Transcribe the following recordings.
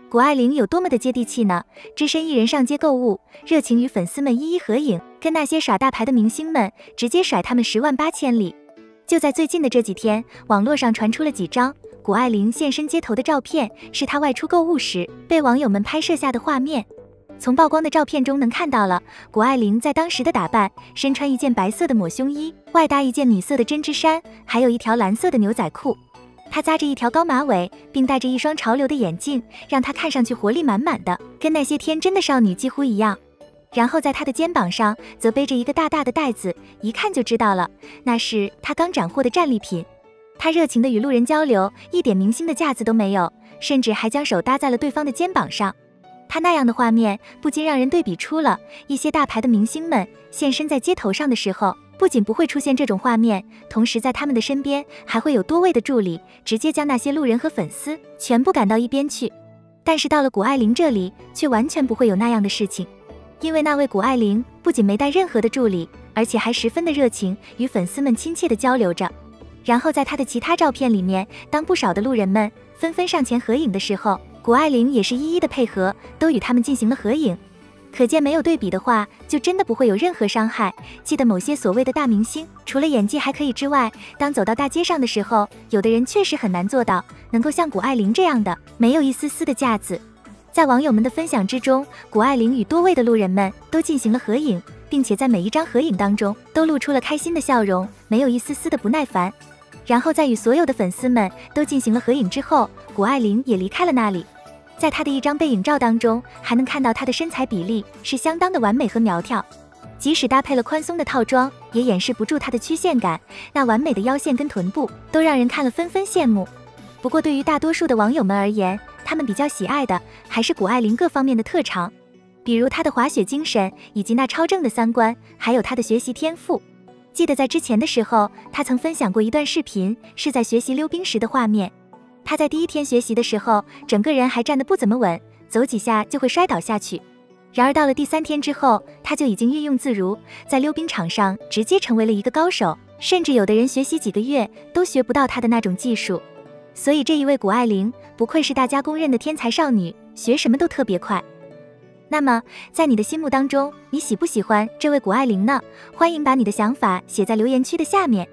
谷爱凌有多么的接地气呢？只身一人上街购物，热情与粉丝们一一合影，跟那些耍大牌的明星们直接甩他们10万8千里。就在最近的这几天，网络上传出了几张谷爱凌现身街头的照片，是她外出购物时被网友们拍摄下的画面。从曝光的照片中能看到了谷爱凌在当时的打扮，身穿一件白色的抹胸衣，外搭一件米色的针织衫，还有一条蓝色的牛仔裤。她扎着一条高马尾，并戴着一双潮流的眼镜，让她看上去活力满满的，跟那些天真的少女几乎一样。然后在她的肩膀上则背着一个大大的袋子，一看就知道了，那是她刚斩获的战利品。她热情地与路人交流，一点明星的架子都没有，甚至还将手搭在了对方的肩膀上。她那样的画面不禁让人对比出了一些大牌的明星们现身在街头上的时候，不仅不会出现这种画面，同时在他们的身边还会有多位的助理，直接将那些路人和粉丝全部赶到一边去。但是到了谷爱凌这里，却完全不会有那样的事情，因为那位谷爱凌不仅没带任何的助理，而且还十分的热情，与粉丝们亲切地交流着。然后在她的其他照片里面，当不少的路人们纷纷上前合影的时候，谷爱凌也是一一的配合，都与他们进行了合影。可见没有对比的话，就真的不会有任何伤害。记得某些所谓的大明星，除了演技还可以之外，当走到大街上的时候，有的人确实很难做到能够像谷爱凌这样的，没有一丝丝的架子。在网友们的分享之中，谷爱凌与多位的路人们都进行了合影，并且在每一张合影当中都露出了开心的笑容，没有一丝丝的不耐烦。然后在与所有的粉丝们都进行了合影之后，谷爱凌也离开了那里。在她的一张背影照当中，还能看到她的身材比例是相当的完美和苗条，即使搭配了宽松的套装，也掩饰不住她的曲线感，那完美的腰线跟臀部都让人看了纷纷羡慕。不过对于大多数的网友们而言，他们比较喜爱的还是谷爱凌各方面的特长，比如她的滑雪精神，以及那超正的三观，还有她的学习天赋。记得在之前的时候，她曾分享过一段视频，是在学习溜冰时的画面。他在第一天学习的时候，整个人还站得不怎么稳，走几下就会摔倒下去。然而到了第3天之后，他就已经运用自如，在溜冰场上直接成为了一个高手，甚至有的人学习几个月都学不到他的那种技术。所以这一位谷爱凌不愧是大家公认的天才少女，学什么都特别快。那么在你的心目当中，你喜不喜欢这位谷爱凌呢？欢迎把你的想法写在留言区的下面。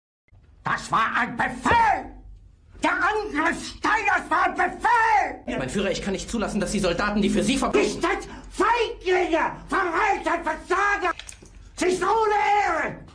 Das war ein Befehl!Der Angriff Steiners war ein Befehl! Mein Führer, ich kann nicht zulassen, dass die Soldaten, die für Sie Ihr seid Feiglinge, Verräter, Versager! Sie ist ohne Ehre!